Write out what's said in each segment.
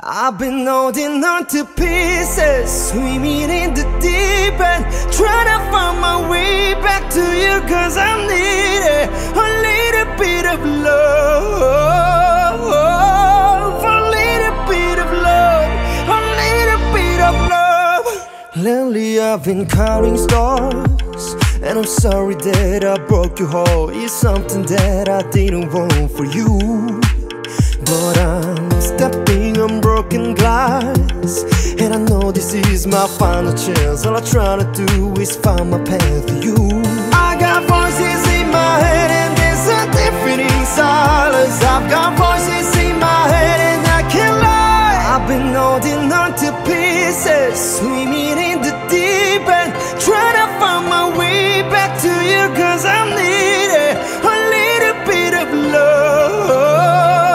I've been holding on to pieces, swimming in the deep end, trying to find my way back to you, cause I need it. A little bit of love, a little bit of love, a little bit of love. Lately I've been counting stars, and I'm sorry that I broke your heart. It's something that I didn't want for you, but I'm stepping on broken glass, and I know this is my final chance. All I try to do is find my path to you. I got voices in my head and there's a deafening silence. I've got voices in my head and I can't lie. I've been holding on to pieces, swimming in the deep end, trying to find my way back to you, cause I need it. A little bit of love,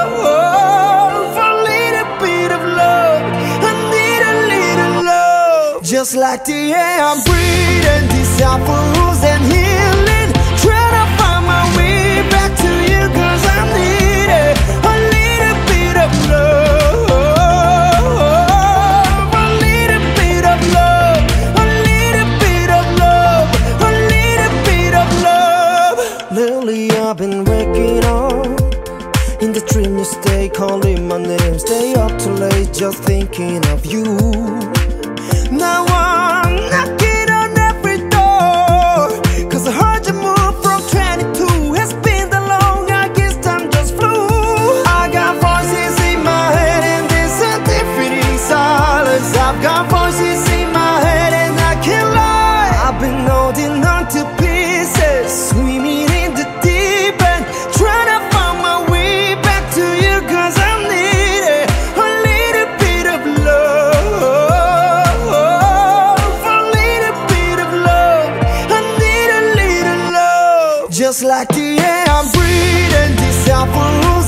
just like the air I'm breathing, these apples and healing, trying to find my way back to you, cause I need it. A little bit of love, a little bit of love, a little bit of love, a little bit of love. Lately I've been waking up in the dream, you stay calling my name, stay up too late just thinking of you. Now I'm knocking on every door, cause I heard you move from 22. It's been that long, I guess time just flew. I got voices in my head and there's a deafening silence. I've got voices in my head and I can't lie. I've been holding on to pieces, swimming in the deep end, trying to find my way back to you, cause I need it. A little bit of love, just like the air I'm breathing, these apples